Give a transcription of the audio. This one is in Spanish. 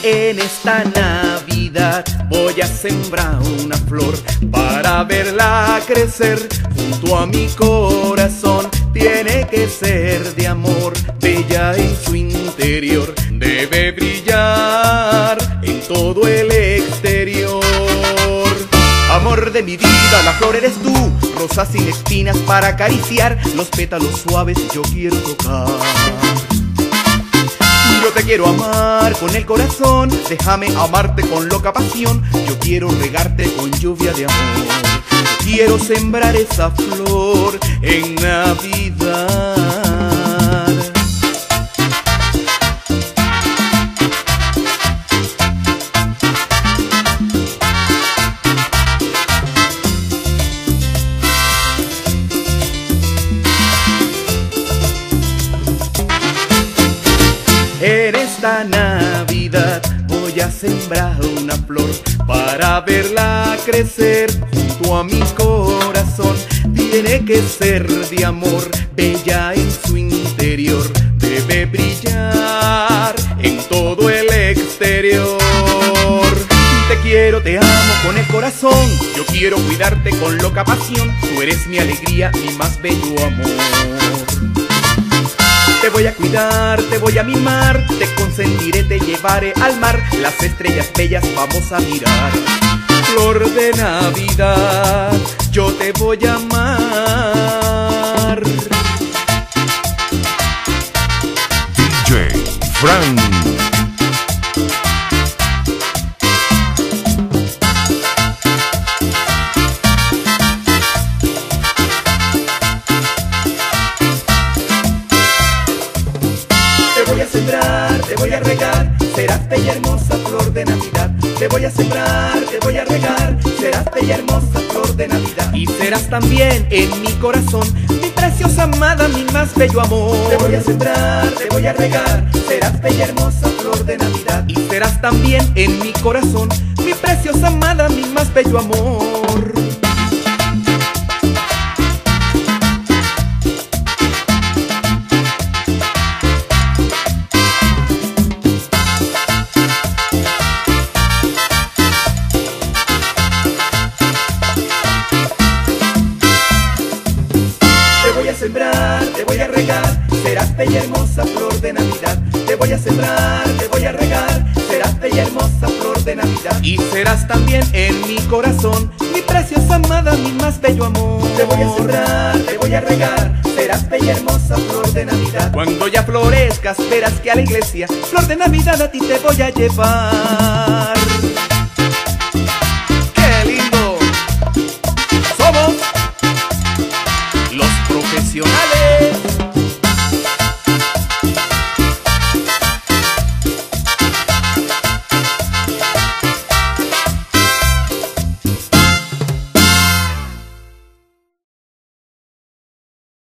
En esta Navidad voy a sembrar una flor para verla crecer junto a mi corazón. Tiene que ser de amor, bella en su interior, debe brillar en todo el exterior. Amor de mi vida, la flor eres tú, rosa sin espinas para acariciar, los pétalos suaves yo quiero tocar. Yo te quiero amar con el corazón, déjame amarte con loca pasión. Yo quiero regarte con lluvia de amor, quiero sembrar esa flor en Navidad. En esta Navidad voy a sembrar una flor para verla crecer junto a mi corazón. Tiene que ser de amor, bella en su interior, debe brillar en todo el exterior. Te quiero, te amo con el corazón, yo quiero cuidarte con loca pasión. Tú eres mi alegría, mi más bello amor. Te voy a cuidar, te voy a mimar, te consentiré, te llevaré al mar. Las estrellas bellas vamos a mirar. Flor de Navidad, yo te voy a amar. DJ Frank. Te voy a sembrar, te voy a regar, serás bella hermosa flor de Navidad. Te voy a sembrar, te voy a regar, serás bella hermosa flor de Navidad. Y serás también en mi corazón, mi preciosa amada, mi más bello amor. Te voy a sembrar, te voy a regar, serás bella hermosa flor de Navidad. Y serás también en mi corazón, mi preciosa amada, mi más bello amor. Te voy a sembrar, te voy a regar, serás bella hermosa flor de Navidad. Te voy a sembrar, te voy a regar, serás bella hermosa flor de Navidad. Y serás también en mi corazón, mi preciosa amada, mi más bello amor. Te voy a sembrar, te voy a regar, serás bella hermosa flor de Navidad. Cuando ya florezcas, verás que a la iglesia, flor de Navidad a ti te voy a llevar.